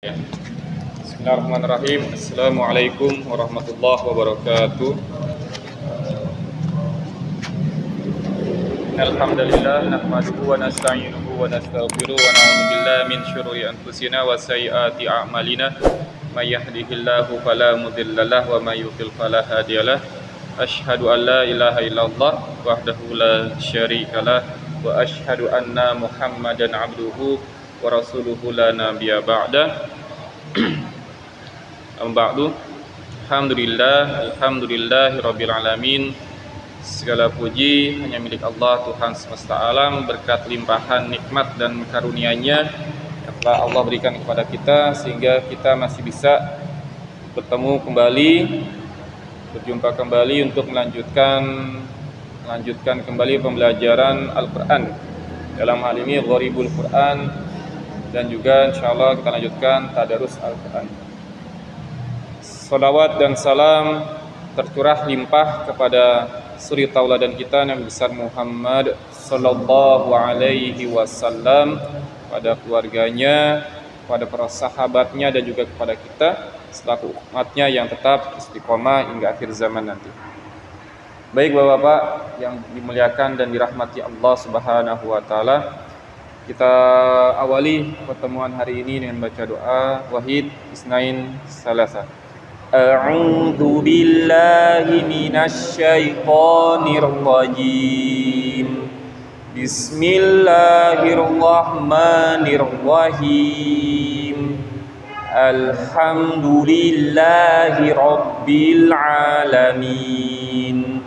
Ya. Bismillahirrahmanirrahim. Assalamualaikum warahmatullahi wabarakatuh. Alhamdulillah nahmaduhu wa nasta'inuhu wa nastaghfiruh wa na'udzu billahi min syururi anfusina wa sayyiati a'malina. May yahdihillahu fala mudhillalah wa may yudhlil fala hadiyalah. Asyhadu an la ilaha illallah wahdahu la syarikalah wa asyhadu anna Muhammadan 'abduhu wa rasuluhu la nabiyya ba'da. Ba'du. Alhamdulillahirabbil alamin. Segala puji hanya milik Allah, Tuhan semesta alam, berkat limpahan nikmat dan karunia-Nya yang telah Allah berikan kepada kita sehingga kita masih bisa bertemu kembali, berjumpa kembali untuk melanjutkan kembali pembelajaran Al-Qur'an. Dalam hal ini Gharibul Qur'an, dan juga insyaallah kita lanjutkan tadarus Al-Qur'an. Salawat dan salam tercurah limpah kepada suri tauladan kita Nabi besar Muhammad sallallahu alaihi wasallam, pada keluarganya, pada para sahabatnya, dan juga kepada kita selaku umatnya yang tetap istiqomah hingga akhir zaman nanti. Baik Bapak-bapak yang dimuliakan dan dirahmati Allah Subhanahu wa taala, kita awali pertemuan hari ini dengan baca doa Wahid Isnain Salasa. A'udzu billahi minasy syaithanir rajim. Bismillahirrahmanirrahim. Alhamdulillahi rabbil alamin.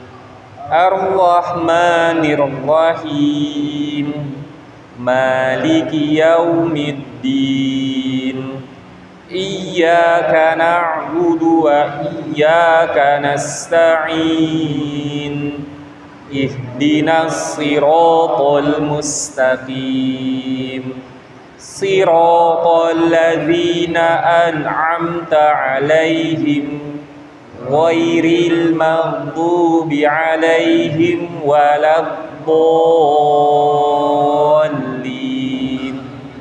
Ar-Rahmanir-Rahim. Maliki yaumiddin. Iyyaka na'budu wa iyyaka nasta'in. Ihdinas siratal mustaqim. Siratal ladzina an'amta 'alaihim ghairil maghdubi 'alaihim waladdallin.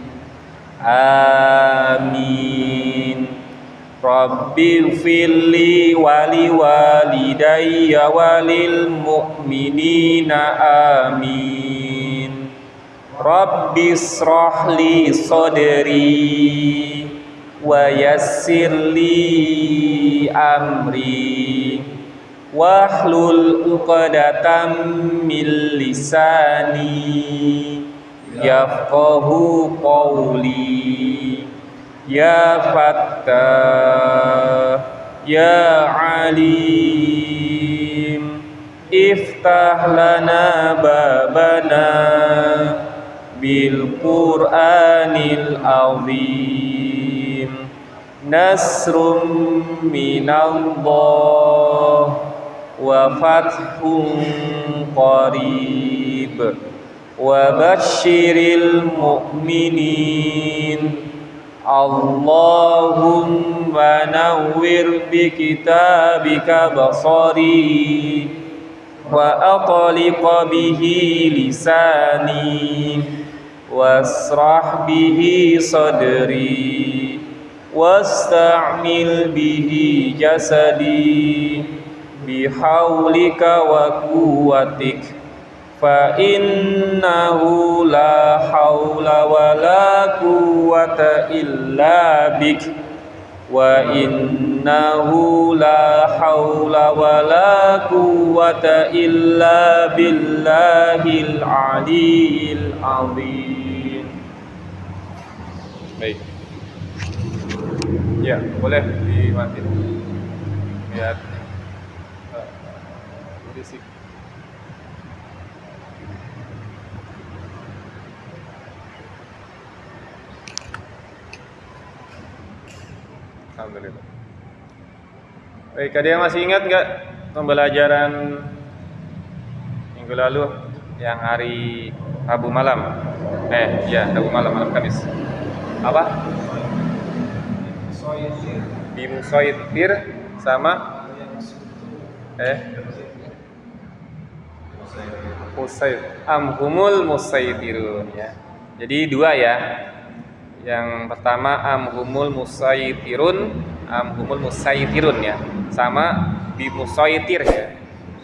Amin. Rabbighfirli wa liwalidayya walil mu'minina amin. Rabbishrah li sadri wa yassirli amri wahlul 'uqdatam min lisani yafqahu qawli. Ya Fattah ya Alim, iftah lana babana bil Qur'anil azim. Nasrum minallah wa fathun qarib wa basyiril mu'minin. Allahumma nawwir bi kitabika basari wa aqliq bihi lisani wasrah bihi sadri wasta'mil bihi jasadi bihaulika wa quwwatik. Fa innahu la haula wa la quwwata illa bik. Wa innahu la haula wa la quwwata illa billahil aliyil azim. Baik. Ya, boleh dimatiin. Lihat berisik. Alhamdulillah. Baik, ada yang masih ingat nggak pembelajaran minggu lalu yang hari Rabu malam? Rabu malam, malam Kamis. Apa? Bimusaitir sama Amhumul musaitirun ya. Jadi dua ya. Yang pertama amhumul musaytirun ya. Sama bimusaytir ya.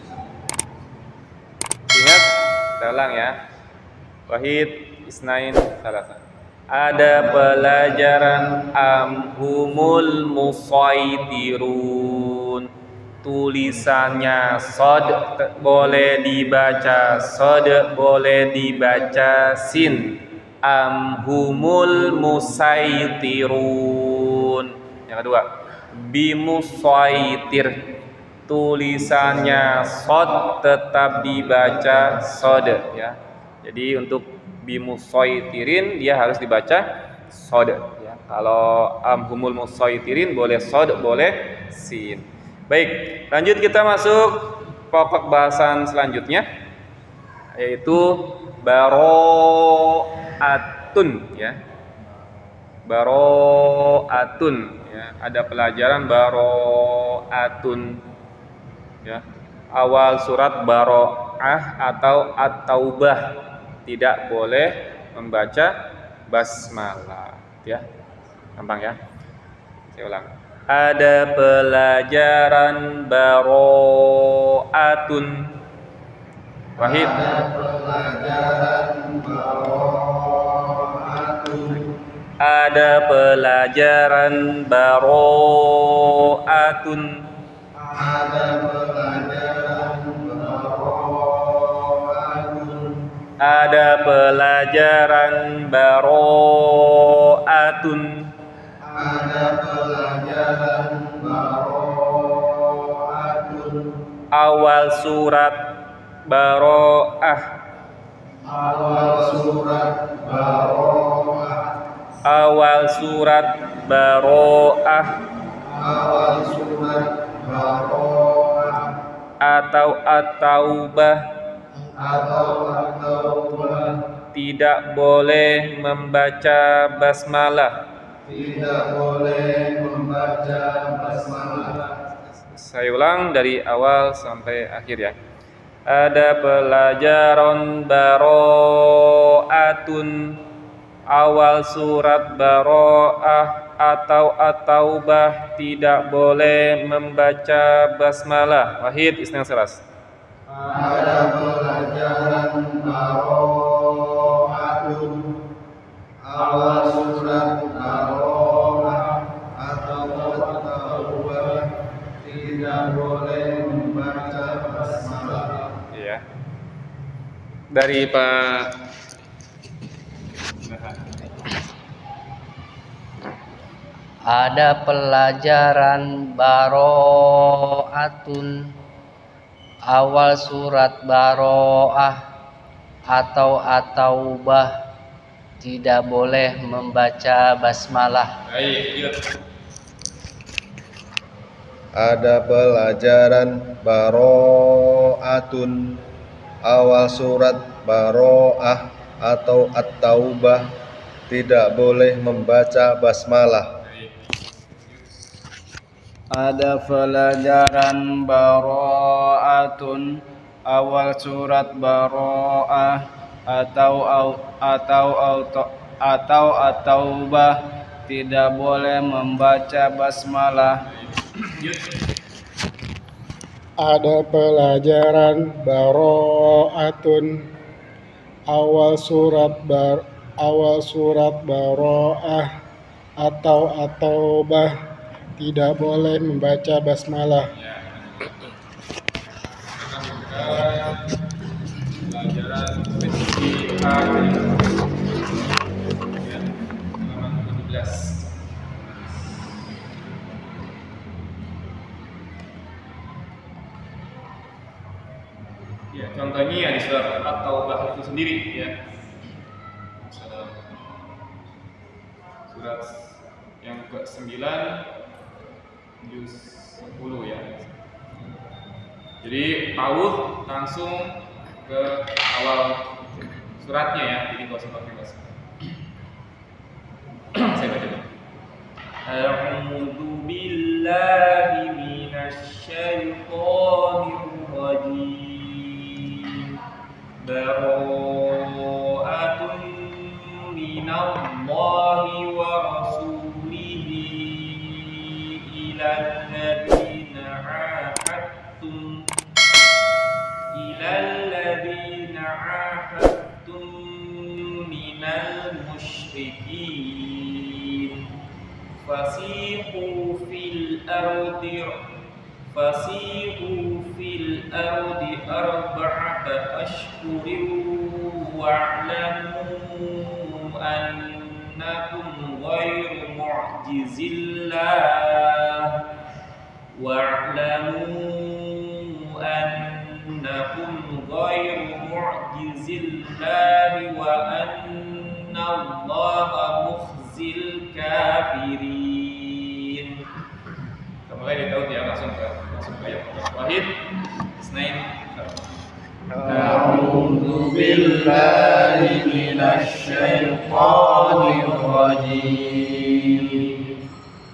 Ingat, kita ulang ya. Wahid, isnain, salasa. Ada pelajaran amhumul musaytirun. Tulisannya sod boleh dibaca sod, boleh dibaca sin. Amhumul musaytirun. Yang kedua, bimusaytir. Tulisannya sod tetap dibaca sod ya. Jadi untuk bimusaytirin dia harus dibaca sod ya. Kalau amhumul musaytirin boleh sod, boleh sin. Baik, lanjut kita masuk pokok bahasan selanjutnya, yaitu baro'atun ya. Baro'atun ya. Ada pelajaran baro'atun ya. Awal surat baro'ah atau at-taubah tidak boleh membaca basmalah ya. Gampang ya. Saya ulang. Ada pelajaran baro'atun. Wahid. Ada pelajaran baro'atun. Ada pelajaran baro'atun. Ada pelajaran baro'atun. Ada pelajaran baro'atun. Ada pelajaran baro'atun. Awal surat baro'ah. Awal surat baro'ah. Awal surat baro'ah. Awal surat baro'ah. Atau at-taubah. Atau at-taubah. Tidak boleh membaca basmalah. Tidak boleh membaca basmalah. Saya ulang dari awal sampai akhir ya. Ada pelajaran baro'atun. Awal surat baro'ah atau at-taubah tidak boleh membaca basmalah. Wahid, isnan salas. Ada pelajaran baro'atun. Awal surat baro'ah atau at-taubah tidak boleh membaca basmalah. Iya. Dari Pak Ada pelajaran baro'atun. Awal surat baro'ah atau at-taubah tidak boleh membaca basmalah. Baik, Ada pelajaran baro'atun. Awal surat baro'ah atau at-taubah tidak boleh membaca basmalah. Ada pelajaran baro'atun. Awal surat baro'ah atau at-taubah tidak boleh membaca basmalah. Ada pelajaran baro'atun. Awal surat baro'ah atau at-taubah tidak boleh membaca basmalah. pelajaran spesifik halaman 17. Ya, contohnya ya di surat at-taubah itu sendiri ya. Surat yang ke-9 juz 10 ya. Jadi paus langsung ke awal suratnya ya, jadi nggak usah pakai bahasa. Saya baca dulu. A'udzu billahi minasyaitonir rajim. Bara'atun minallahi wa الذين عاهدتم من المشركين فسيحوا في الأرض 4 أشهر واعلموا أنكم غير معجز الله وأن الله مخزي الكافرين. Mulai dari tahun ya langsung ke ayat Wahid Isnain. A'udzu billahi minasy syaithanir rajim.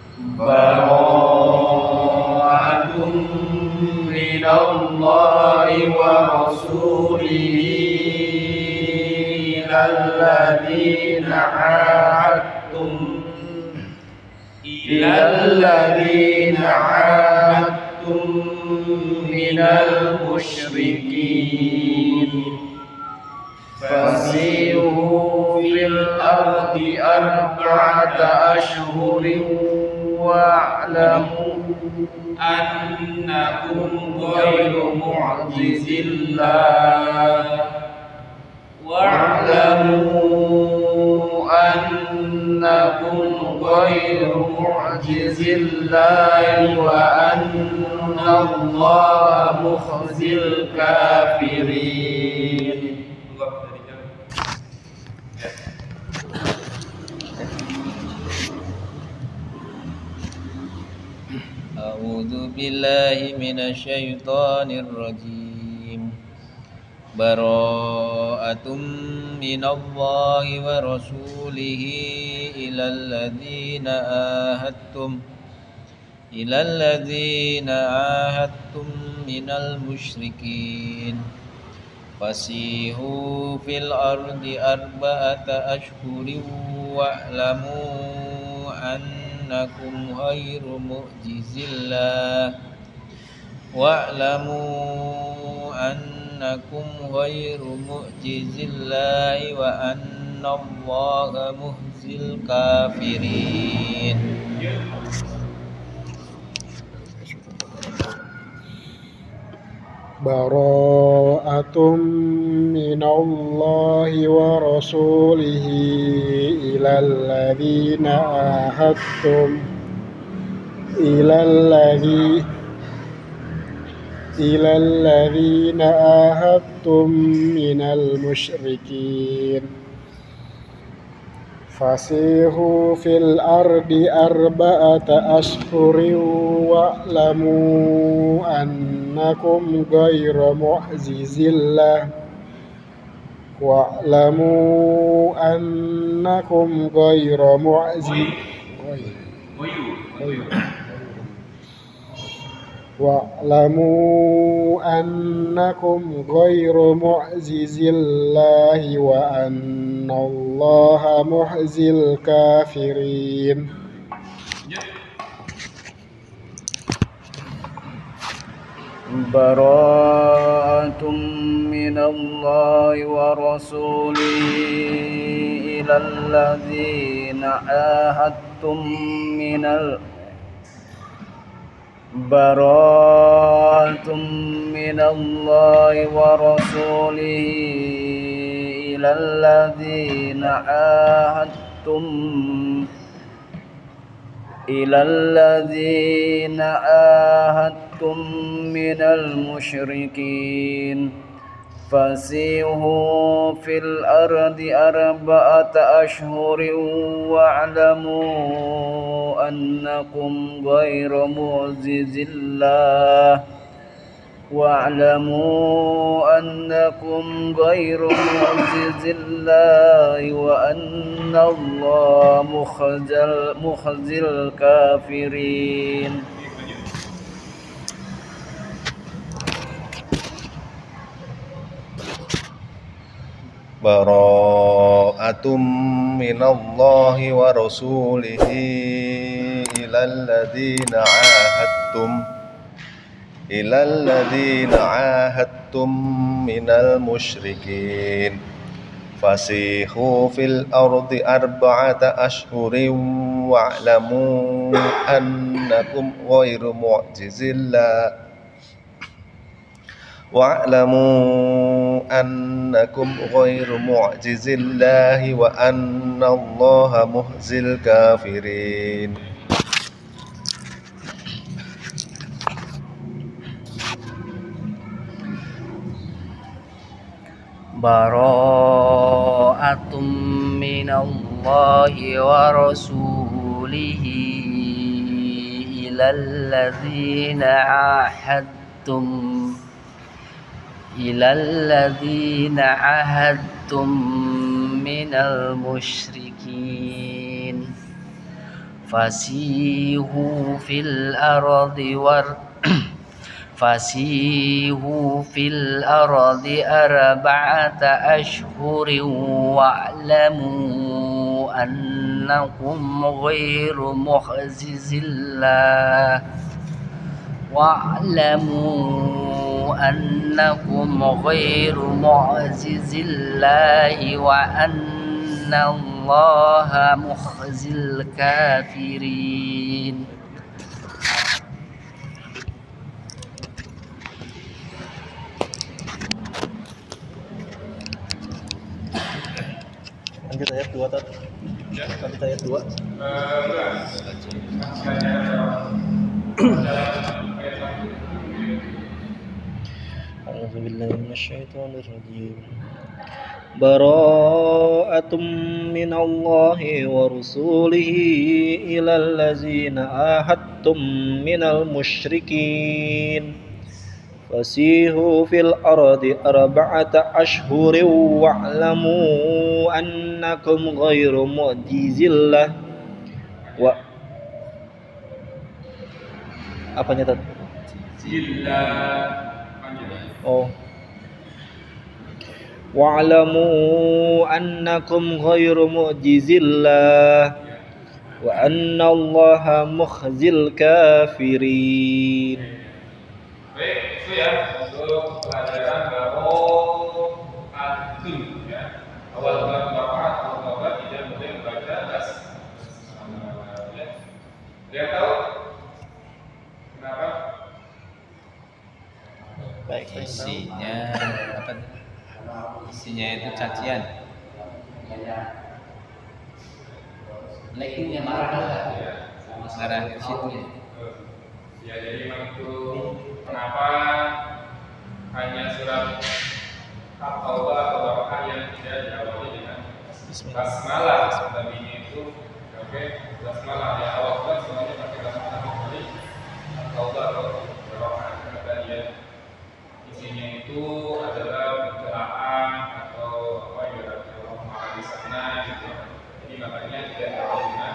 Bara'atun minallahi wa rasulihi ilal ladzina 'ahadtum minal musyrikin fasihu fil ardi 4 ashhurin wa'lamu annakum ghairu mu'jizillah wa anna Allah mukhzil kafirin. A'udzu billahi minasy syaithanir rajim. Bara'atum minallahi wa rasulihi ilal ladzina ahadtum minal musyrikin fasihu fil ardi 4 ashhurin wa'lamu annakum ghairu mu'jizillah wa anna Allaha mukhzil kafirin. Bara'atum minallahi wa rasulihi ilal ladzina ahadtum minal musyrikin fasihu fil ardi 4 ashhurin wa'lamu annakum ghairu mu'jizillah wa'lamu annakum ghairu mu'jizillahi wa anna Allaha mukhzil kafirin. Bara'atun minallahi wa rasulihi ilal ladzina ahadtum minal Bara'atun minallahi wa rasulihi ilal ladzina ahadtum minal musyrikin fasihu fil ardi 4 ashhurin wa'lamu annakum ghairu mu'jizillah wa anna Allah mukhzil kafirin. Bara'atum minallahi wa rasulihi إلى الذين عاهدتم من المشركين فسيحوا في الأرض 4 أشهر واعلموا أنكم غير معجز الله وأن الله مخزي الكافرين. براءة من الله ورسوله إلى الذين عاهدتم من المشركين فسيحوا في الأرض 4 أشهر واعلموا أنكم غير معجز الله وأن الله مخزي الكافرين. Lanjut ayat 2 Tat. Lanjut ayat 2. A'udzu billahi minasyaitonir rajim. Bara'atum minallahi wa rasulihi ilal ladzina ahadtum minal musyrikin fasihu fil ardi 4 ashhurin wa'lamu annakum ghairu mu'jizillah wa apanya Tat? Wa'lamu annakum ghairu mu'jizillah wa anna Allaha mukhzil kafirin. Baik, itu ya untuk pelajaran Baro'atun ya. Awal surat Baro'ah tidak boleh membaca basmalah ya. Dia tahu kenapa? Baik, Isinya apa? Isinya itu cacian. Leggingnya marah ke situ ya. Ya, jadi memang itu kenapa hanya surat At-Taubah atau Baro'ah yang tidak diawali dengan basmalah, tadinya itu basmalah ya, awal surat semuanya pakai basmalah kecuali At-Taubah atau Baro'ah karena dia isinya itu adalah pencerahan atau apa ya, Allah Maha di sana gitu. Jadi makanya tidak diawali dengan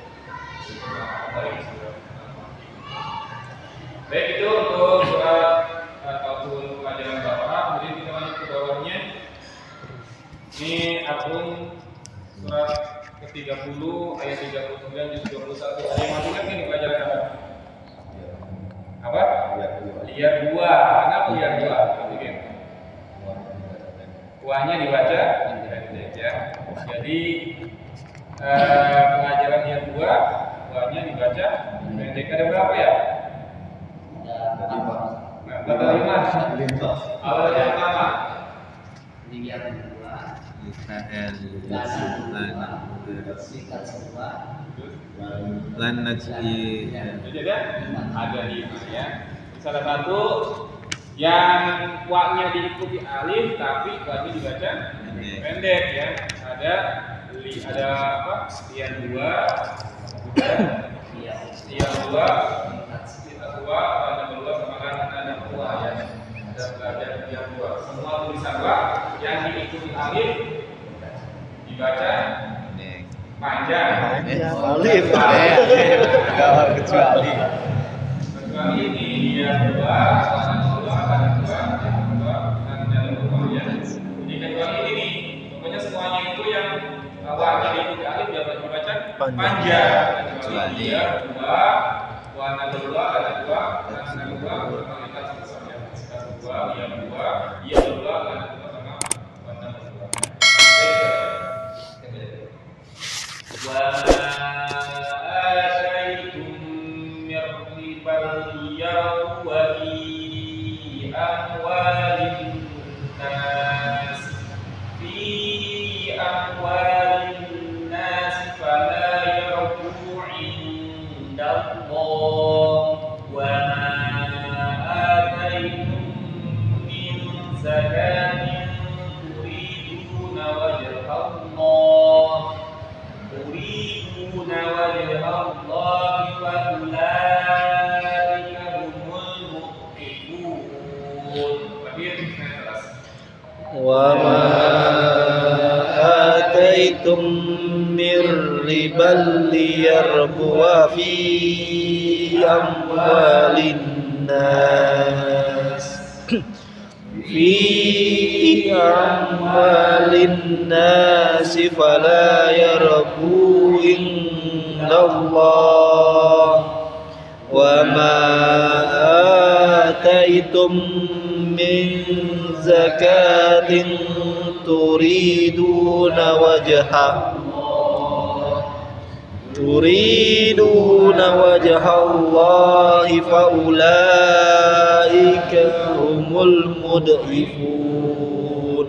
baik, itu untuk surat ataupun pelajaran Baro'ah. Kemudian kita lanjut ke bawahnya. Ini akun surat ke-30 ayat 39 juz 21. Ada yang masih ingat nih pelajaran apa? Apa? Lihat 2. Kenapa lihat 2? Kuahnya dibaca pendek ya. Jadi pelajaran lihat 2, kuahnya dibaca pendek. Ada berapa ya? Berapa 5? Awal yang pertama. Lihat 2. Lan najli. Jadi ada 5 ya. Salah satu yang kuahnya diikuti alif tapi kuahnya dibaca pendek ya. Ada apa? Lihat 2. Lihat 2. Ada berdua sama ada dua ya. Ada belajar yang 2. Semua tulisan yang diikuti alif dibaca panjang. Alif. Kecuali ini yang 2, ada 2 ya. Jadi kecuali ini, pokoknya semuanya itu yang awalnya diikuti alif dibaca panjang. kecuali وما آتيتم من ربا ليربو في أموال الناس فلا يربو عند الله وما آتيتم من زكاة تريدون وجه الله فأولئك هم المضعفون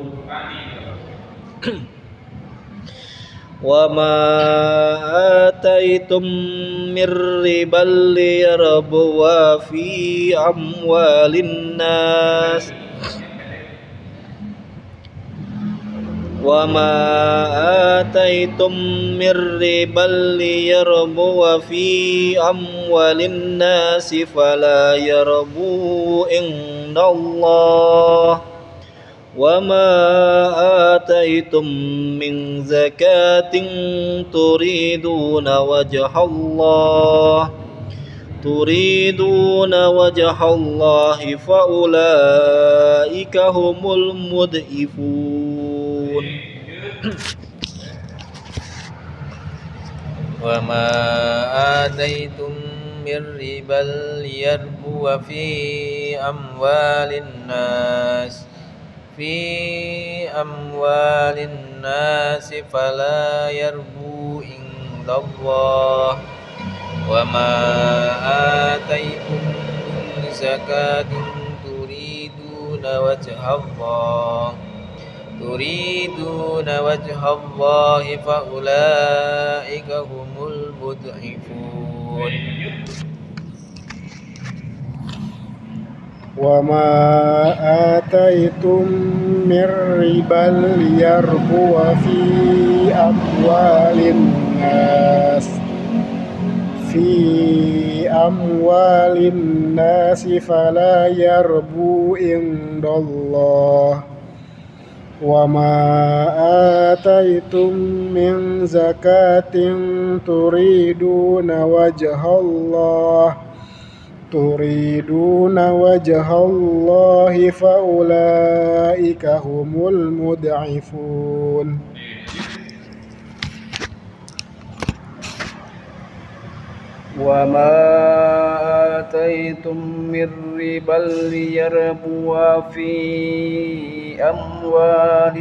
وما آتيتم من ربا ليربو في أموال الناس فلا يربو عند الله وما آتيتم من زكاة تريدون وجه الله فأولئك هم المضعفون وما آتيتم من ربا ليربو في أموال الناس فلا يربو عند الله وما آتيتم من زكاة تريدون وجه الله فأولئك هم المضعفون وما آتيتم من ربا ليربو في أموال الناس فلا يربو عند الله وما آتيتم من زكاة تريدون وجه الله فأولئك هم المضعفون وما آتيتم من ربا ليربو في أموال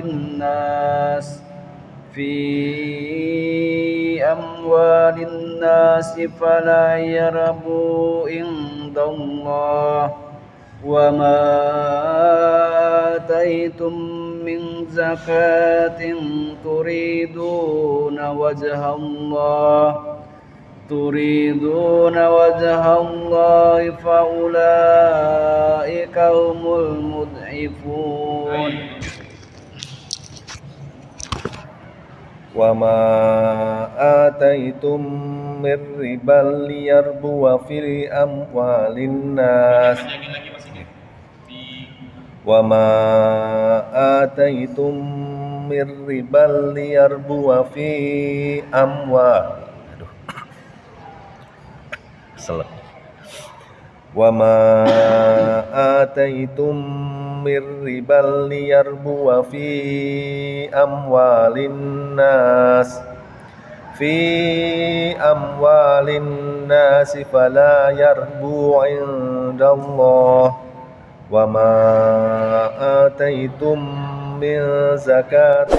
الناس فلا يربو عند الله وما آتيتم من زكاة تريدون وجه الله فأولئك هم المضعفون وما آتيتم من ربا ليربو في أموال الناس وما آتيتم من ربا ليربو في أموال وما آتيتم من ربا ليربو في أموال الناس في أموال الناس فلا يربو عند الله وما آتيتم من زكاة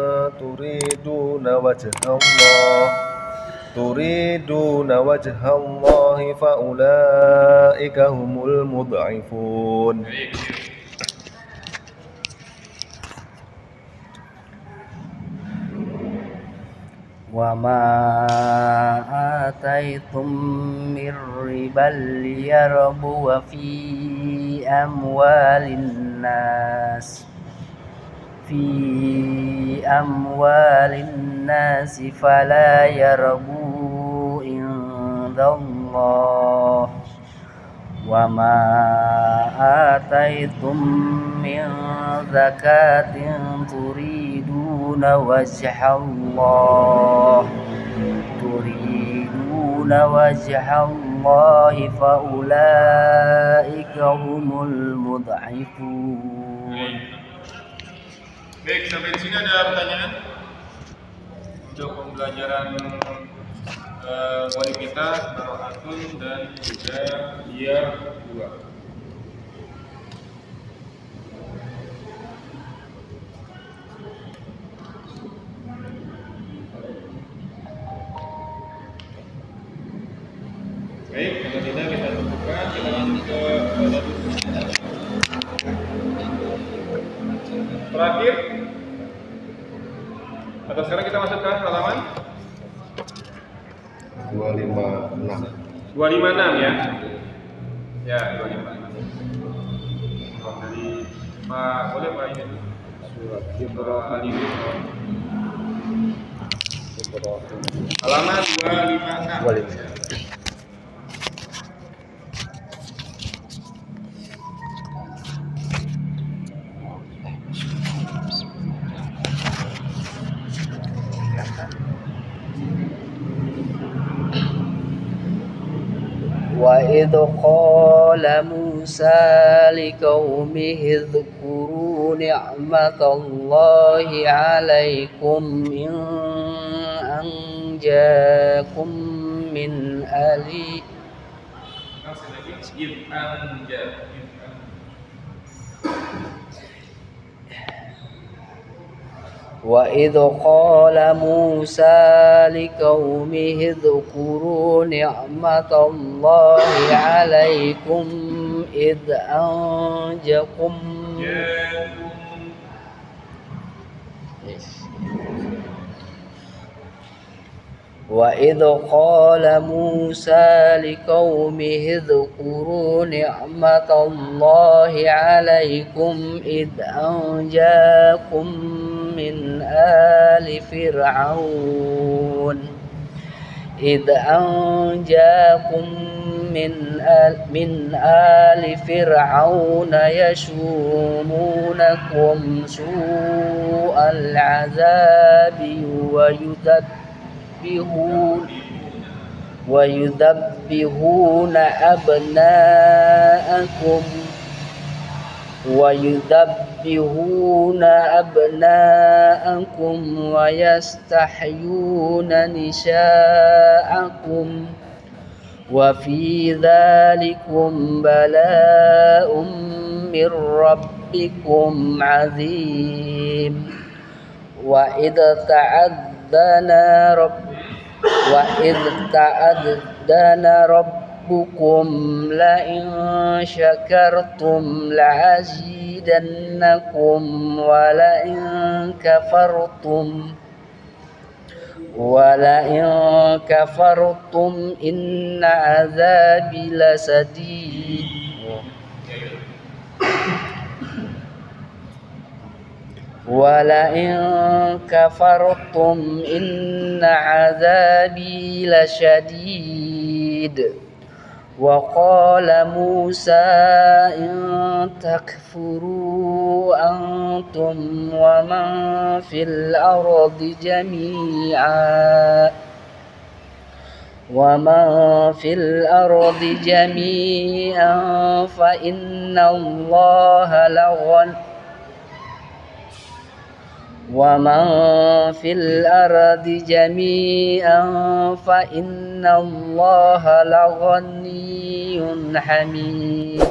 تريدون وجه الله فأولئك هم المضعفون. وما آتيتم من ربا ليربو في أموال الناس فلا يربو عند الله وما آتيتم من زكاة تريدون وجه الله فأولئك هم المضعفون. Baik, sampai di sini ada pertanyaan untuk pembelajaran wali kita, Baro'atun dan juga Year 2. Baik, kalau tidak kita cukupkan, kita lanjut ke terakhir. Atau sekarang kita masuk ke halaman 256. 256 ya. Ya, 256. Dari Pak, boleh Pak ini dulu. Surat Ibrahim. Halaman 256. وإذ قال موسى لقومه اذكروا نعمة الله عليكم إذ أنجاكم من آل وإذ قال موسى لقومه اذكروا نعمة الله عليكم إذ أنجاكم وإذ قال موسى لقومه اذكروا نعمة الله عليكم إذ أنجاكم من آل فرعون يسومونكم سوء العذاب ويذبحون أبناءكم ويستحيون نساءكم وفي ذلكم بلاء من ربكم عظيم وإذ تأذن ربكم لئن شكرتم لأزيدنكم ولئن كفرتم إن عذابي لشديد ولئن كفرتم إن عذابي لشديد وقال موسى إن تكفروا أنتم ومن في الأرض جميعا فإن الله ومن في الأرض جميعا فإن الله لغني حميد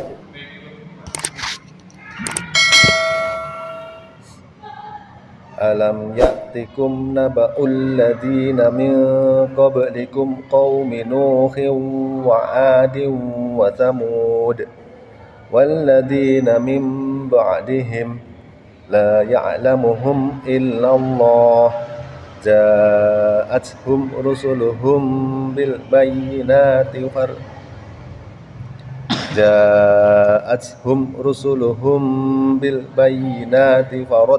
ألم يأتكم نبأ الذين من قبلكم قوم نوح وعاد وثمود والذين من بعدهم لا يعلمهم إلا الله جاءتهم رسلهم بالبينات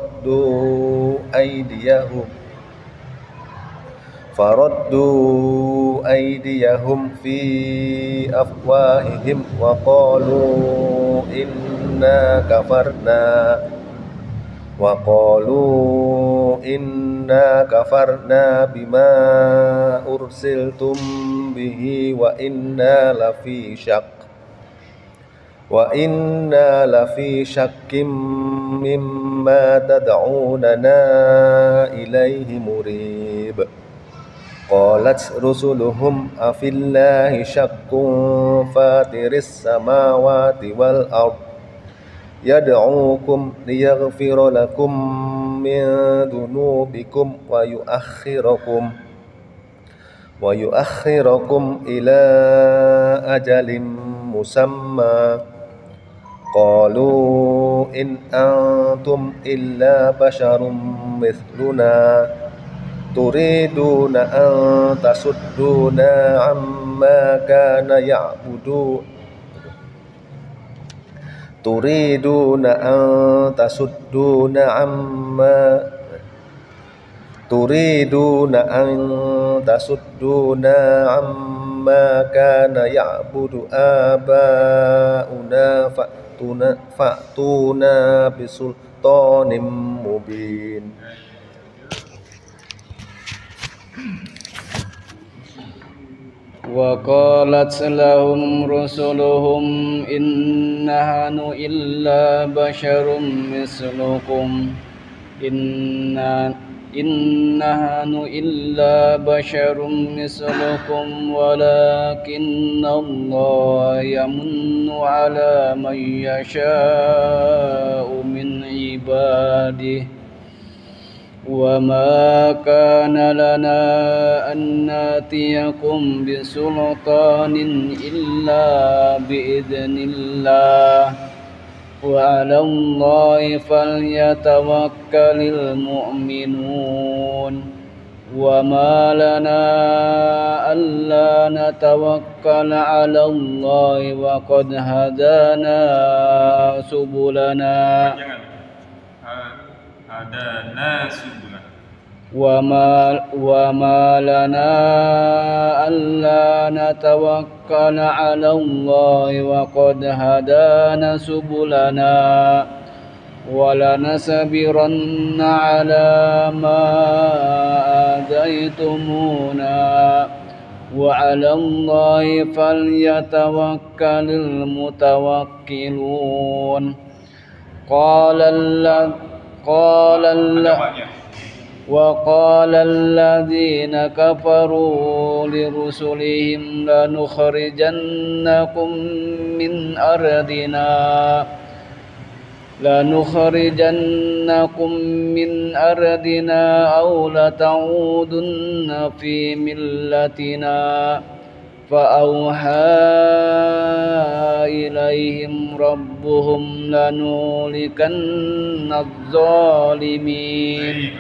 فردوا أيديهم في أفواههم وقالوا إنا كفرنا بما أرسلتم به وإنا لفي شك مما تدعوننا إليه مريب قالت رسلهم أفي الله شك فاطر السماوات والأرض يدعوكم ليغفر لكم من ذنوبكم ويؤخركم إلى أجل مسمى قالوا إن أنتم إلا بشر مثلنا تريدون أن تصدونا عما كان يعبد آباؤنا فأتونا بسلطان مبين وقالت لهم رسلهم إن نحن إلا بشر مثلكم ولكن الله يمن على من يشاء من عباده وما كان لنا أن نأتيكم بسلطان إلا بإذن الله وعلى الله فليتوكل المؤمنون وما لنا ألا نتوكل على الله وقد هدانا سبلنا وما لنا ألا نتوكل على الله وقد هدانا سبلنا ولنصبرن على ما آذيتمونا وعلى الله فليتوكل المتوكلون وقال الذين كفروا لرسلهم لنخرجنكم من أرضنا أو لتعودن في ملتنا فأوحى إليهم ربهم لنهلكن الظالمين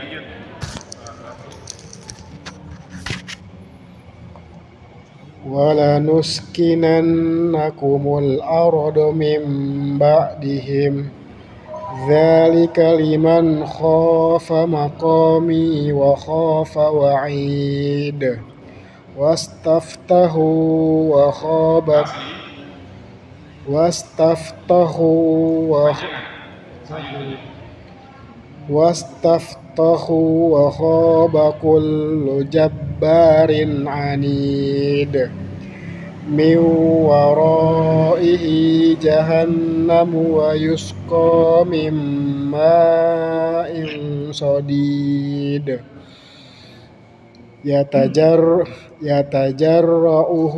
ولنسكننكم الأرض من بعدهم ذلك لمن خاف مقامي وخاف وعيد واستفتحوا وخاب كل جبار عنيد من وراء ورائه جهنم ويسقى من ماء صديد يتجرعه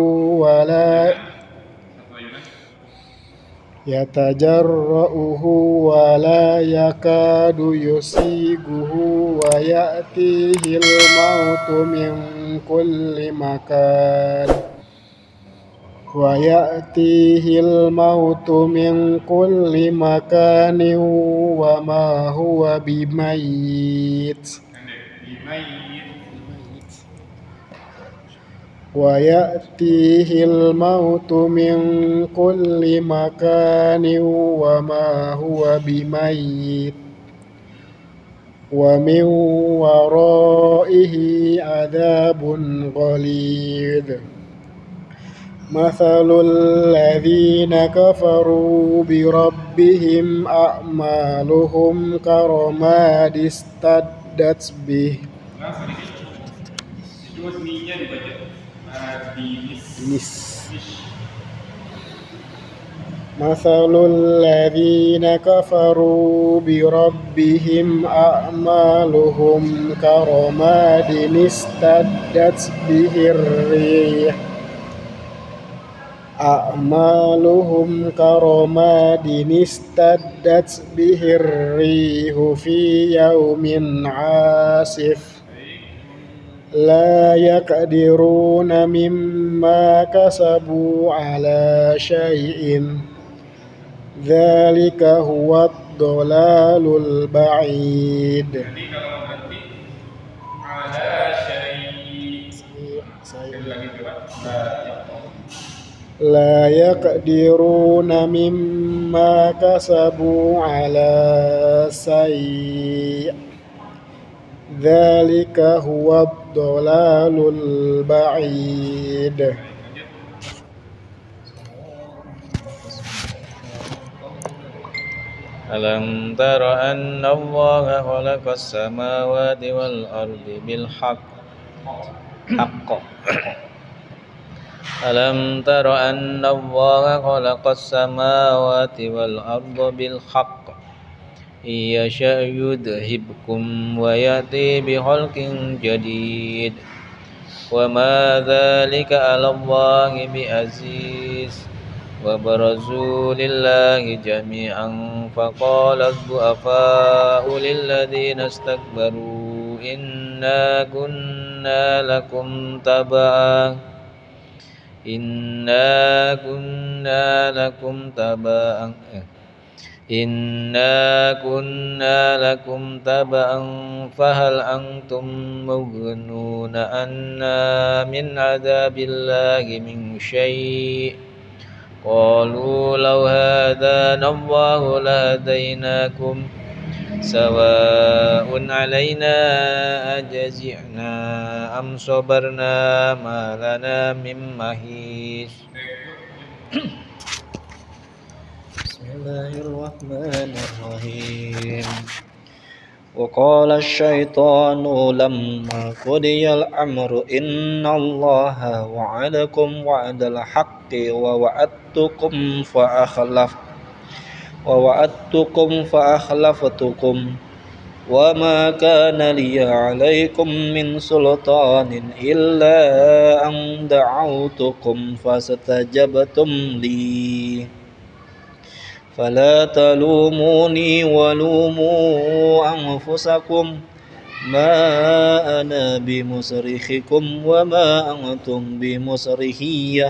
ولا يكاد يسيغه ويأتيه الموت من كل مكان وما هو بميت ومن ورائه عذاب غليظ مثل الذين كفروا بربهم أعمالهم كرماد اشتدت به مثل الذين كفروا بربهم أعمالهم كرماد اشتدت به الريح في يوم عاصف لا يقدرون مما كسبوا على شيء ذلك هو الضلال البعيد لا يقدرون مما كسبوا على شيء ذلك هو الضلال البعيد ألم تر أن الله خلق السماوات والأرض بالحق ألم تر أن الله خلق السماوات والأرض بالحق إن يشأ يذهبكم ويأتي بخلق جديد وما ذلك على الله بعزيز وبرزوا لله جميعا فقال الضعفاء للذين استكبروا إنا كنا لكم تبعا فهل أنتم مغنون عنا من عذاب الله من شيء قالوا لو هدانا الله لهديناكم سواء علينا أجزعنا أم صبرنا ما لنا من محيص. بسم الله الرحمن الرحيم. وقال الشيطان لما قضي الأمر إن الله وعدكم وعد الحق ووعدتكم فأخلفتكم وما كان لي عليكم من سلطان إلا أن دعوتكم فاستجبتم لي فلا تلوموني ولوموا أنفسكم ما أنا بمصرخكم وما أنتم بمصرخي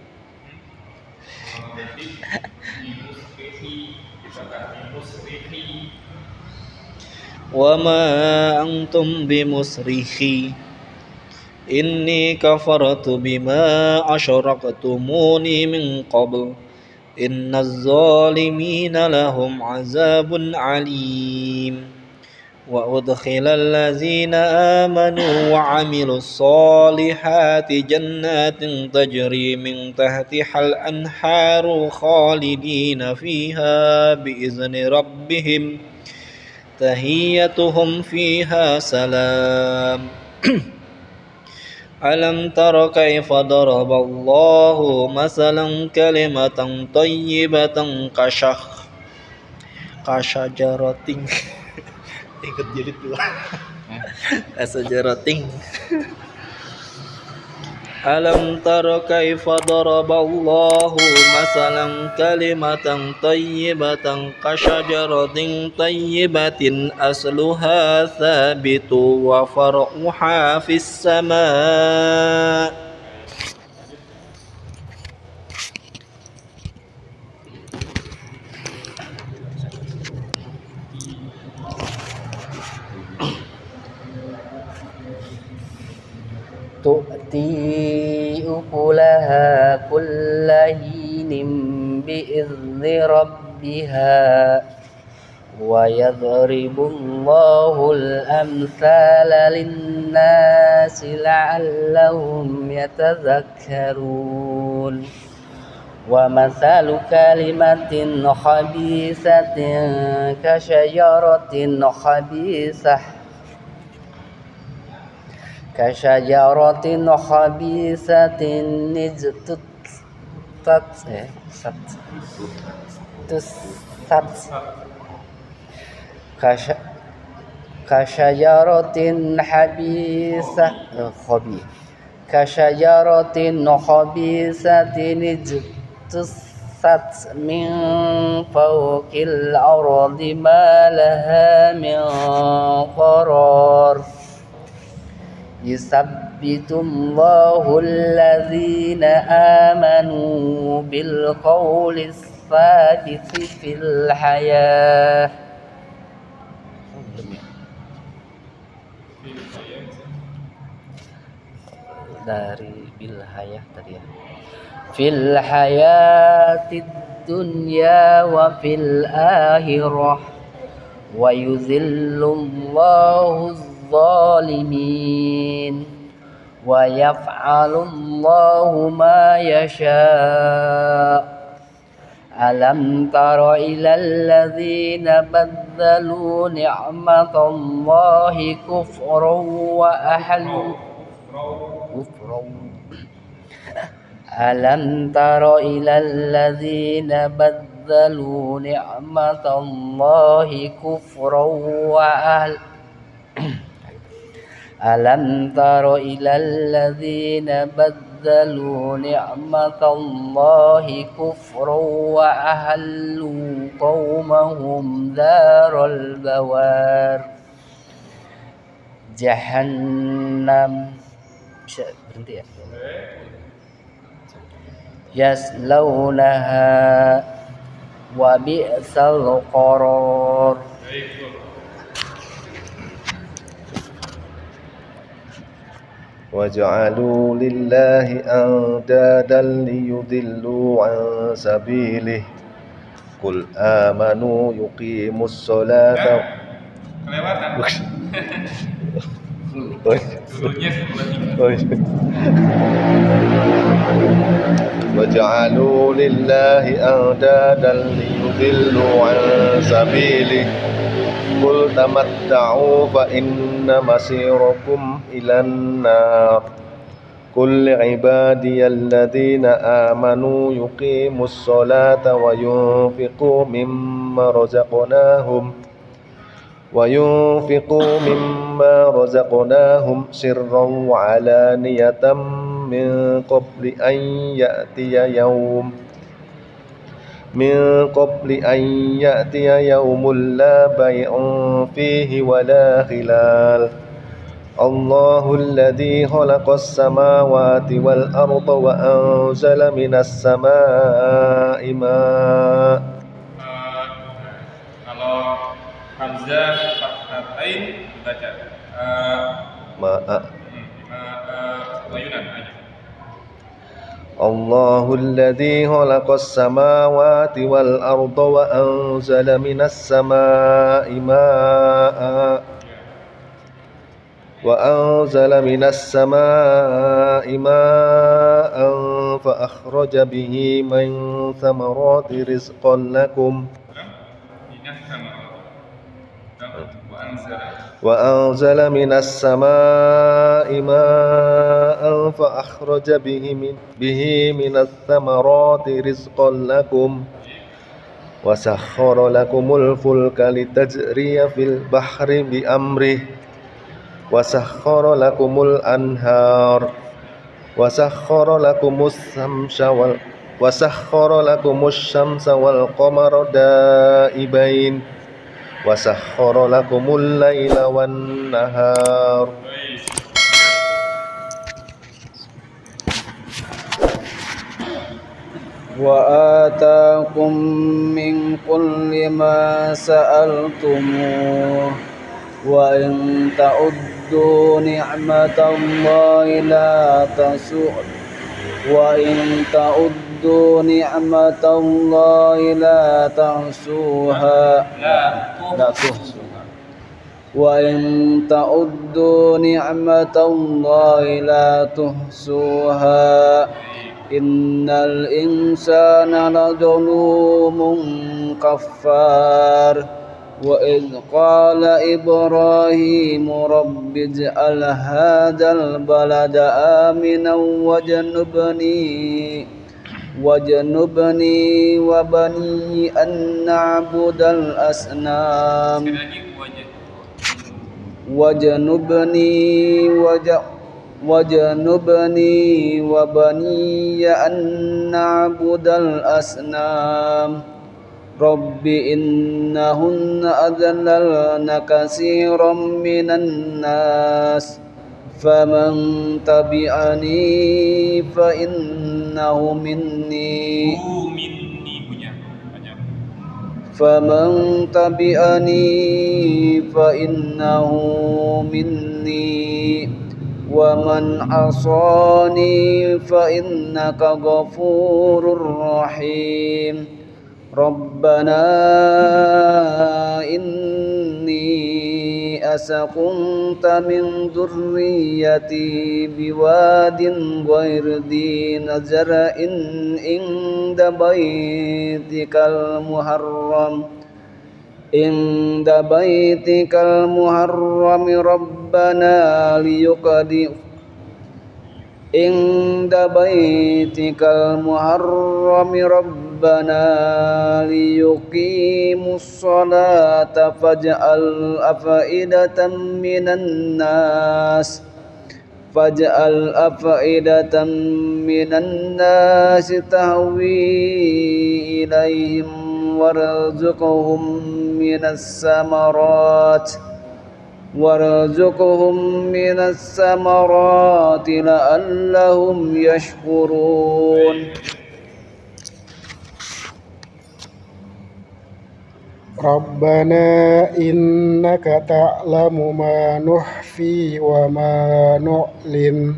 إني كفرت بما أشركتموني من قبل إن الظالمين لهم عذاب عليم. وأدخل الذين آمنوا وعملوا الصالحات جنات تجري من تحتها الأنهار خالدين فيها بإذن ربهم تحيتهم فيها سلام. ألم تر كيف ضرب الله مثلا كلمة طيبة كشجرة ikut jilid dua kasajarating. Alam tara kaifa daraballahu masalan kalimatan tayyibatan kasyajaratin tayyibatin asluha thabitu wa far'uha fis sama'. تؤتي أكلها كل حين بإذن ربها ويضرب الله الأمثال للناس لعلهم يتذكرون ومثل كلمة خبيثة كشجرة خبيثة كشجرة خبيثة اجتثت من فوق الأرض ما لها من قرار يثبت الله الذين آمنوا بالقول الثابت في الحياة في الحياة الدنيا وفي الآخرة ويذل الله الظالمين ويفعل الله ما يشاء ألم تر إلى الذين بدلوا نعمة الله كفرا ألم تر إلى الذين بدلوا نعمة الله كفرا ألم تر إلى الذين بدلوا نعمة الله كفرا وأحلوا قومهم دار البوار جهنم يصلونها وبئس القرار. وجعلوا لله أندادا ليضلوا عن سبيله قل آمنوا يقيموا الصلاة وجعلوا لله أندادا ليضلوا عن سبيله قل تمتعوا فإن مصيركم إلى النار قل لعبادي الذين آمنوا يقيموا الصلاة وينفقوا مما رزقناهم سرا وعلانية من قبل أن يأتي يوم لا بيع فيه ولا خلال الله الذي خلق السماوات والأرض وأنزل من السماء ماء. Kalau Hamzah Fathatain dibaca Wayunan aja. الله الذي خلق السماوات والأرض وأنزل من السماء ماء فأخرج به من ثمرات رزقا لكم وأنزل من السماء ماء فأخرج به من الثمرات رزقا لكم وسخر لكم الفلك لتجري في البحر بأمره وسخر لكم الأنهار وسخر لكم الشمس والقمر دائبين وسخر لكم الليل والنهار وآتاكم من كل ما سألتموه وإن تعدوا نعمة الله لا تحصوها وإن تعدوا نعمة الله لا تحصوها إن الإنسان لظلوم كفار وإذ قال إبراهيم رب اجعل هذا البلد آمنا واجنبني وبني أن نعبد الأصنام وجنبني وبني أن نعبد الأصنام رب إنهن أضللن كثيرا من الناس فمن تبعني فإنه مني ومن عصاني فإنك غفور رحيم ربنا إني أسكنت من ذريتي بواد غير ذي زرع عند بيتك المحرم ربنا ليقيموا الصلاة فاجعل أفئدة من الناس تهوي إليهم وارزقهم من الثمرات لعلهم يشكرون ربنا إنك تعلم ما نخفي وما نعلن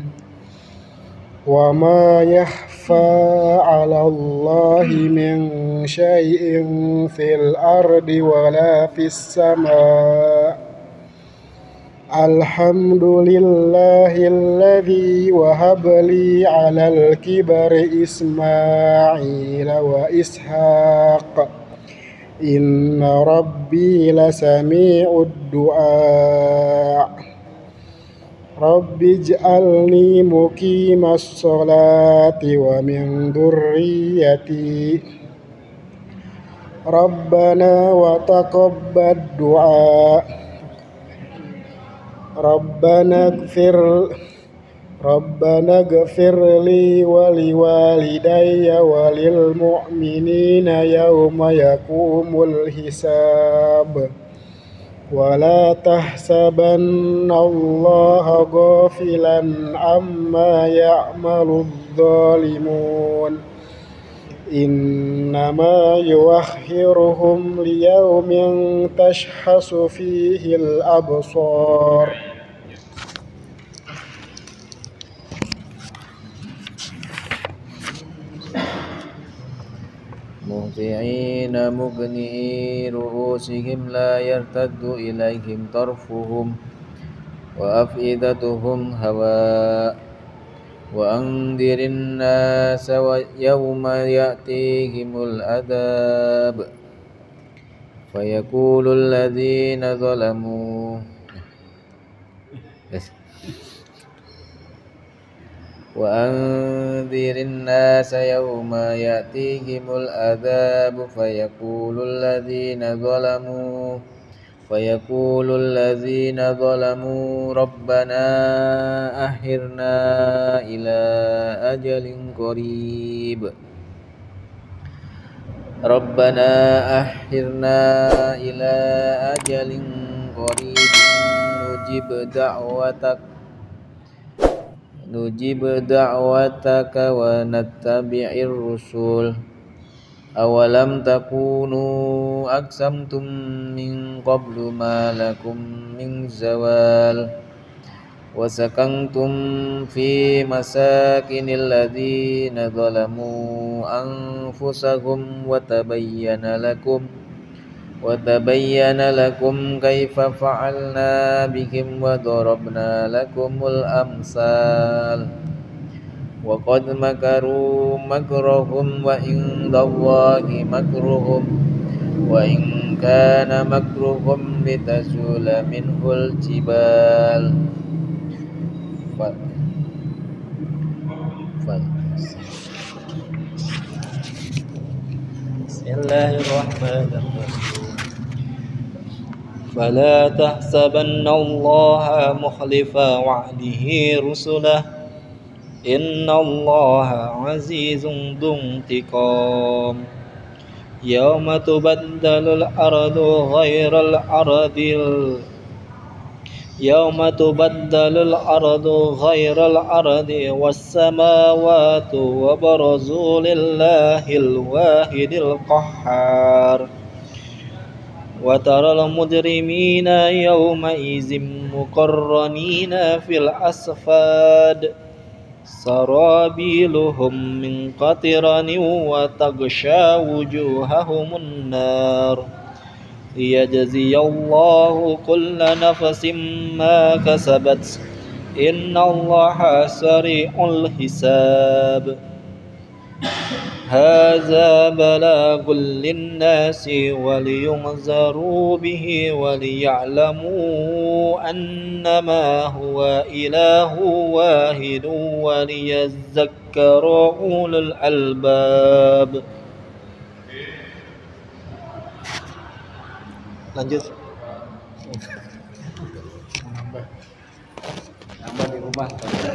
وما يخفى على الله من شيء في الأرض ولا في السماء الحمد لله الذي وهب لي على الكبر إسماعيل وإسحاق إن ربي لسميع الدعاء رب اجعلني مقيم الصلاة ومن ذريتي ربنا وتقبل دعاء ربنا اغفر لي ولوالدي وللمؤمنين يوم يقوم الحساب ولا تحسبن الله غافلا عما يعمل الظالمون إنما يؤخرهم ليوم تشخص فيه الأبصار مهطعين مقنعي رؤوسهم لا يرتد إليهم طرفهم وأفئدتهم هواء وأنذر الناس يوم يأتيهم العذاب فيقول الذين ظلموا وأنذر الناس يوم يأتيهم العذاب فيقول الذين ظلموا ربنا أخرنا إلى أجل قريب نجب دعوتك ونتبع الرسل أولم تكونوا أقسمتم من قبل ما لكم من زوال وسكنتم في مساكن الذين ظلموا أنفسهم وتبين لكم كيف فعلنا بهم وضربنا لكم الأمثال وقد مكروا مكرهم وعند الله مكرهم وإن كان مكرهم لتزول منه الجبال بسم الله الرحمن الرحيم فلا تحسبن الله مخلف وعده رسله إن الله عزيز ذو انتقام يوم تبدل الأرض غير الأرض والسماوات وبرزوا لله الواحد القهار وترى المجرمين يومئذ مقرنين في الأصفاد سرابيلهم من قطران وتغشى وجوههم النار ليجزي الله كل نفس ما كسبت إن الله سريع الحساب هذا بلاغ للناس ولينذروا به وليعلموا أنما هو إله واحد وليذكر أولو الألباب. Lanjut. Nambah di rumah.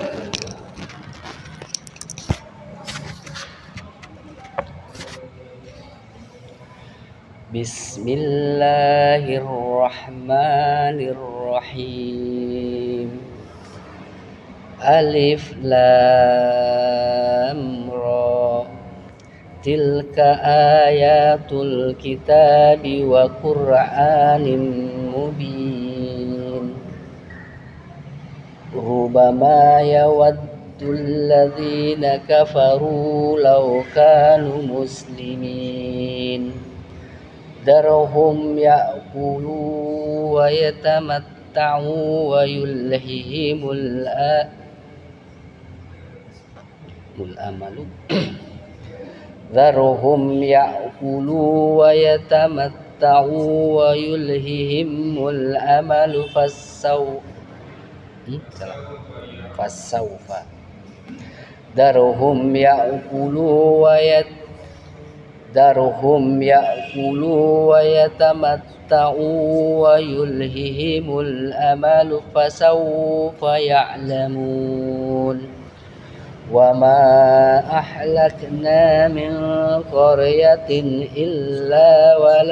Bismillahirrahmanirrahim. Alif lam ra. Tilka ayatul kitabi wa qur'anin mubin. Rubama yawaddul ladzina kafaru law kanu muslimin. Darhum ya'kulu wa yatamatta'u wa yulhihimul amalu. Darhum ya'kulu wa yatamatta'u wa yulhihimul amalu fasawfa. Darhum ya'kulu wa yatamatta'u wa yulhihimul amalu fasawfa ya'lamun. Wa ma ahlakna min qaryatin illa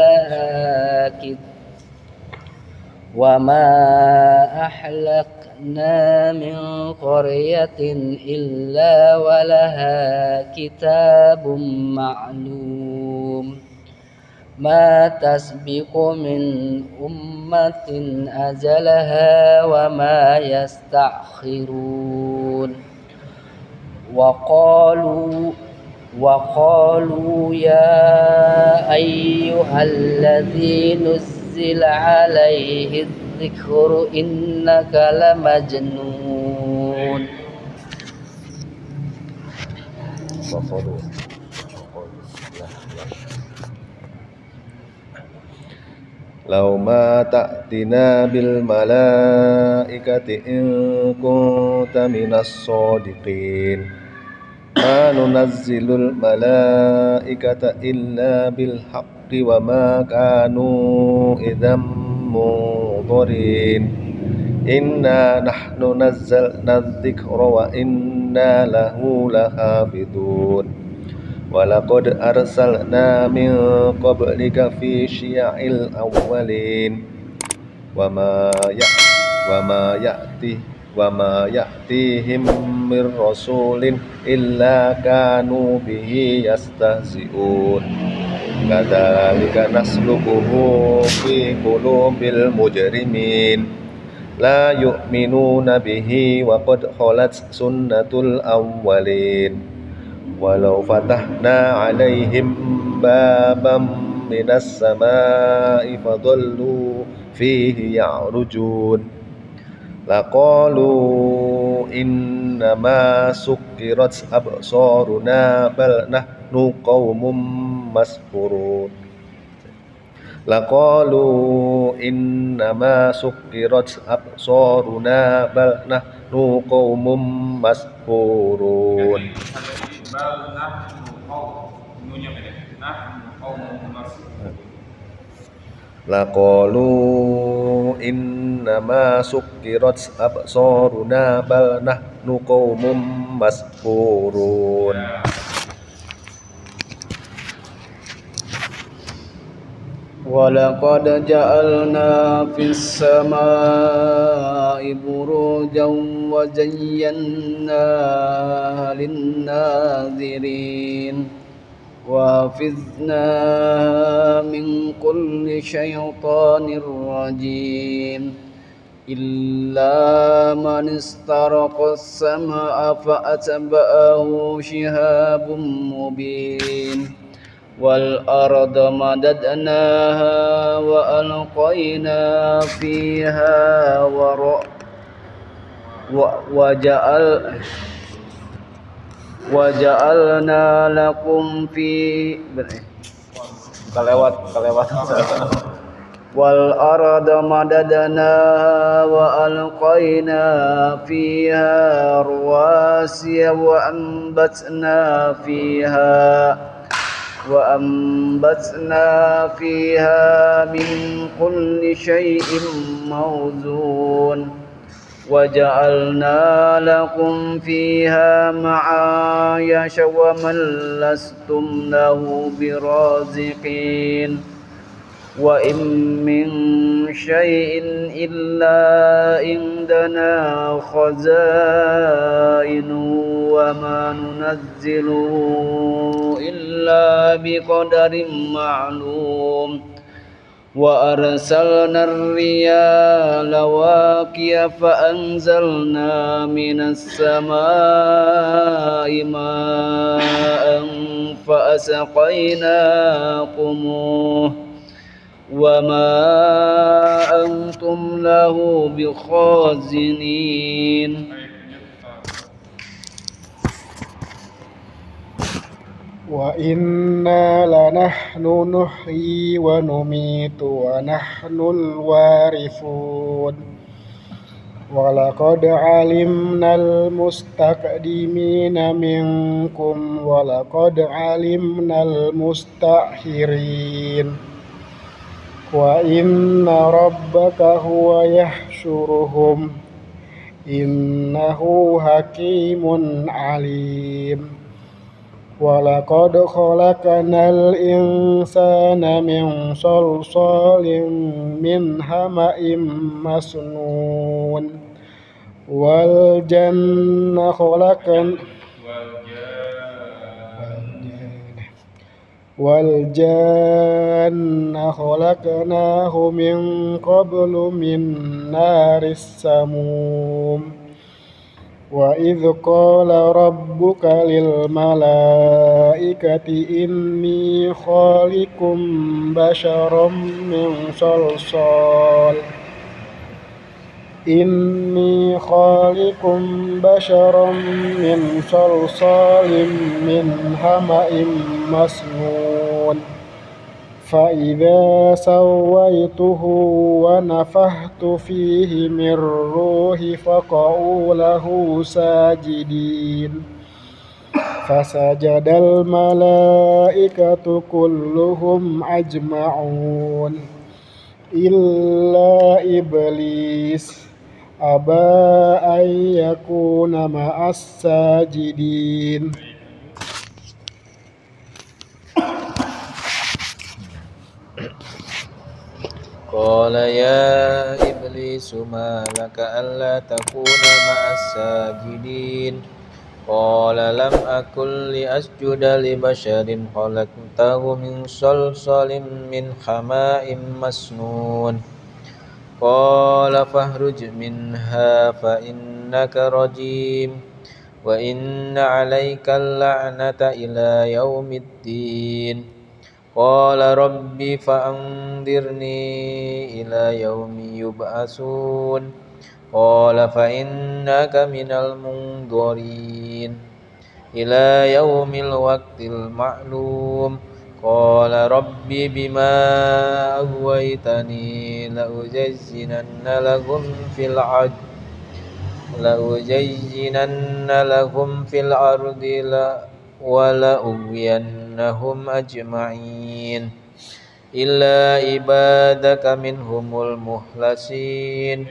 walaha kitabun ma'lum. Ma tasbiqu min ummatin ajalaha wa ma yasta'khirun. Wa qalu ya ayyuhalladzi nuzzila alaihi dzikru innaka lamajnun. لو ما تأتنا بالملائكة إن كنت من الصادقين ما ننزل الملائكة إلا بالحق وما كانوا إذا منظرين إنا نحن نزلنا الذكر وإنا له لحافظون ولقد أرسلنا من قبلك في شيع الأولين وما يأتيهم من رسول إلا كانوا به يستهزئون كذلك نسلكه في قلوب المجرمين لا يؤمنون به وقد خلت سنة الأولين ولو فتحنا عليهم بابا من السماء فظلوا فيه يعرجون لقالوا إنما سكرت أبصارنا بل نحن قوم مسحورون لقالوا إنما سكرت أبصارنا بل نحن قوم مسحورون لقالوا إنما سكرت أبصارنا بل نحن قوم مسحورون ولقد جعلنا في السماء بروجا وزيناها للناظرين وحفظناها من كل شيطان رجيم إلا من استرق السمع فأتبعه شهاب مبين والأرض مددناها وألقينا فيها وجعلنا لكم في والأرض مددناها وألقينا فيها رواسي وأنبتنا فيها من كل شيء موزون وجعلنا لكم فيها معايش ومن لستم له برازقين وإن من شيء إلا عندنا خزائن وما ننزله إلا بقدر معلوم وأرسلنا الرياح لواقح فأنزلنا من السماء ماء فأسقيناكموه وما أنتم له بخازنين وإنا لنحن نحيي ونميت ونحن الوارثون ولقد علمنا المستقدمين منكم ولقد علمنا المستأخرين وإن ربك هو يحشرهم إنه حكيم عليم ولقد خلقنا الإنسان من صلصال من حمأ مسنون والجان خلقناه من قبل من نار السموم وإذ قال ربك للملائكة إني خالق بشرا من صلصال من حمأ مسنون فإذا سويته ونفخت فيه من روحي فقعوا له ساجدين فسجد الملائكة كلهم أجمعون إلا إبليس أبى أن يكون مع الساجدين. قال يا إبليس ما لك ألا تكون مع الساجدين قال لم أكن لأسجد لبشر خلقته من صلصال من حماء مسنون قال فاخرج منها فإنك رجيم وإن عليك اللعنة إلى يوم الدين قال رب فأنذرني إلى يوم يبعثون قال فإنك من المنظرين إلى يوم الوقت المعلوم قال رب بما أغويتني لأزينن لهم في الأرض ولأغوينهم أجمعين إلا عبادك منهم المخلصين.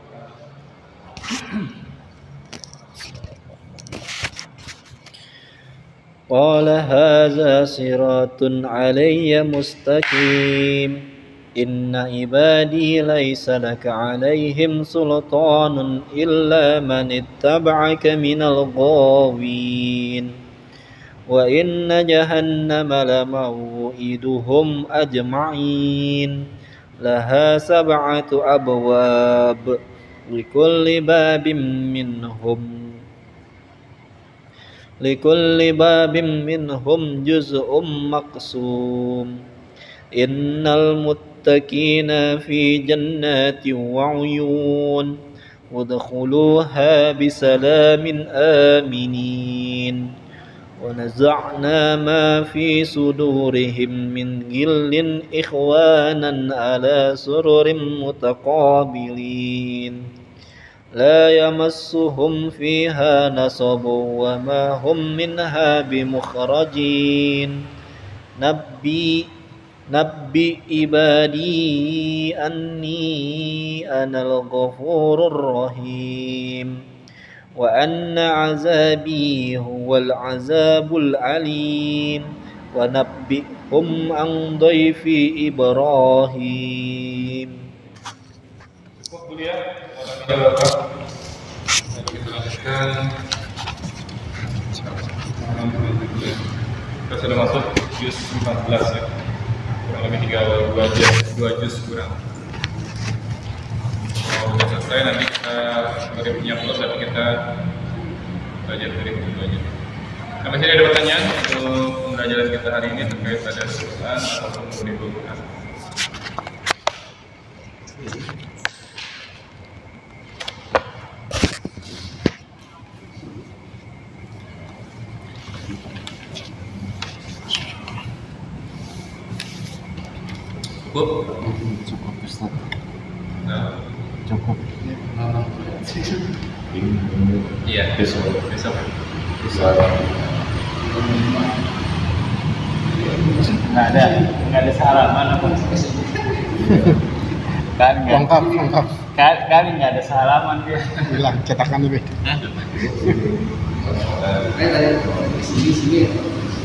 قال هذا صراط علي مستقيم إن عبادي ليس لك عليهم سلطان إلا من اتبعك من الغاوين وإن جهنم لموعدهم أجمعين لها 7 أبواب لكل باب منهم جزء مقسوم إن المتقين في جنات وعيون ودخلوها بسلام آمنين ونزعنا ما في صدورهم من غل إخوانا على سرر متقابلين لا يمسهم فيها نصب وما هم منها بمخرجين نبئ عبادي أني أنا الغفور الرحيم وأن عذابي هو العذاب العليم ونبئهم عن ضيف إبراهيم. Kita sudah masuk juz 14 ya, kurang lebih 2 juz kurang. Kalau sudah selesai nanti kita beri penyaplos tapi kita belajar dari buku aja. Nah, masih ada pertanyaan untuk pembelajaran kita hari ini terkait pada Quran ataupun kurikulum Quran? Cukup Ustaz. Nah, Cukup. iya, besok. Nggak ada salaman apa? Lengkap. Kali nggak ada salaman dia. Bilang cetakan lebih. Sini.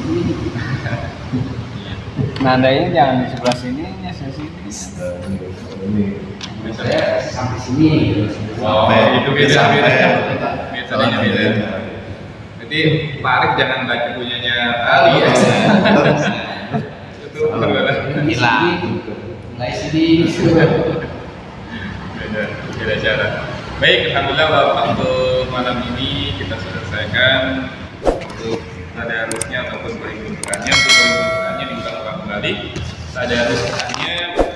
Nandanya jangan di sebelah sini, sini. Sampai sini. Oh, itu beda. Biasanya beda. Jadi Pak Arif jangan lagi punyanya Ali ya. Itu berbeda. Hilang. Mulai sini. Beda cara. Baik, alhamdulillah Bapak untuk malam ini kita selesaikan untuk tadarusnya ataupun kurikulumnya. Untuk kurikulumnya diulang-ulang kembali. Tadarusnya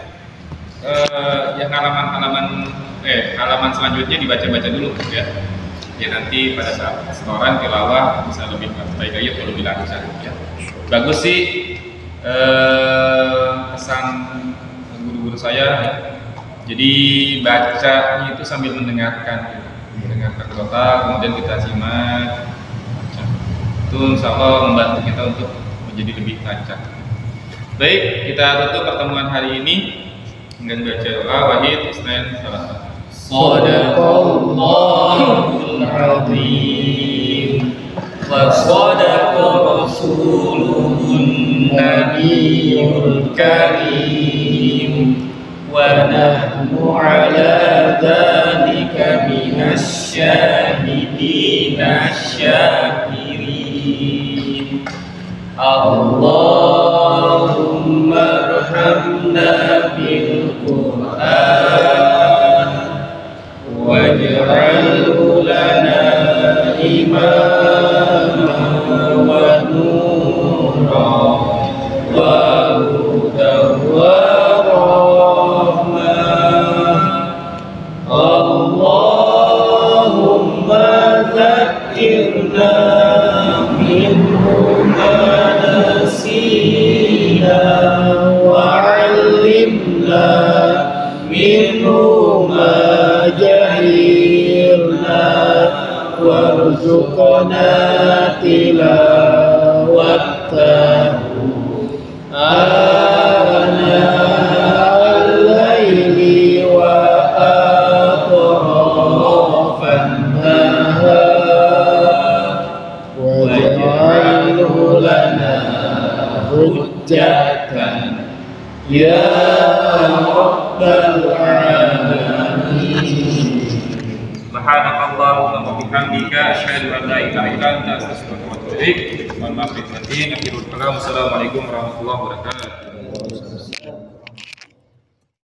yang halaman selanjutnya dibaca-baca dulu ya. Ya nanti pada saat setoran tilawah bisa lebih baik aja kalau lebih lancar ya. Bagus sih pesan guru-guru saya. Jadi bacanya itu sambil mendengarkan, mendengarkan kota, kemudian kita simak. Itu insya Allah membantu kita untuk menjadi lebih lancar. Baik, kita tutup pertemuan hari ini dengan baca doa. Wahid, Isnan, salam. Shadaqallahul azim wa sadaqa rasuluhun nabiyyul karim wa nahnu ala dzalika minasy syahidin asy-syakirin. Allahumma arhamna bil Qur'an waj'alhu lana imaman wa nuran wa hudan wa rahmah. Allahumma dzakkirna minhu ma nasina wa 'allimna minhu ma jahilna warzuqna tilawatahu ana al-laili wa atrafan nahar waj'alhu lana hujjatan ya rabbal alamin. Subhanakallahumma wa bihamdika asyhadu an la ilaha illa anta astaghfiruka wa atubu ilaik. Wa ma fi Assalamualaikum warahmatullahi wabarakatuh.